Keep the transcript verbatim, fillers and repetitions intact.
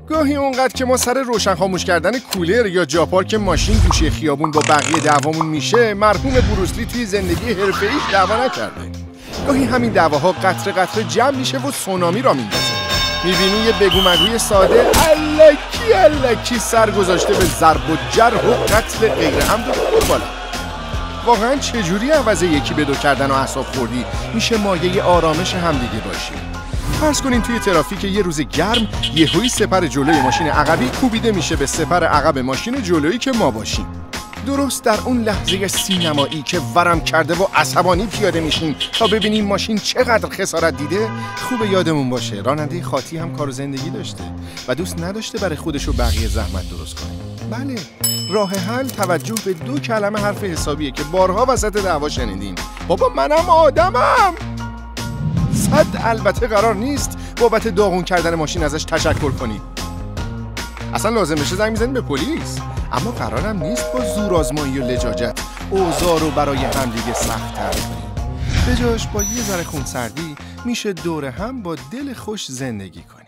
گاهی اونقدر که ما سر روشن خاموش کردن کولر یا جاپارک ماشین گوشه خیابون با بقیه دعوامون میشه، مرحوم بروسلی توی زندگی حرفه‌ایش دعوا نکرده. گاهی همین دعواها قطره قطره جمع میشه و سونامی را میندازه. میبینی یه بگو مگوی ساده الکی الکی سر گذاشته به ضرب و جرح و قتل غیر عمد و قربالا. واقعا چجوری عوض یکی به دو کردن و اعصاب خوردی میشه مایه آرامش همدیگه باشی؟ فرض کنین توی ترافیک یه روز گرم یهویی سپر جلوی ماشین عقبی کوبیده میشه به سپر عقب ماشین جلویی که ما باشیم. درست در اون لحظه سینمایی که ورم کرده و عصبانی پیاده میشیم تا ببینیم ماشین چقدر خسارت دیده، خوب یادمون باشه راننده خاطی هم کار و زندگی داشته و دوست نداشته برای خودش و بقیه زحمت درست کنه. بله، راه حل توجه به دو کلمه حرف حسابیه که بارها وسط دعوا شنیدیم. بابا منم آدمم. صد البته قرار نیست بابت داغون کردن ماشین ازش تشکر کنی. اصلا لازم بشه زنگ میزنیم به پلیس. اما قرارم نیست با زورآزمایی و لجاجت اوضاع رو برای همدیگه سخت‌تر کنیم. به جاش با یه ذره خونسردی میشه دور هم با دل خوش زندگی کنیم.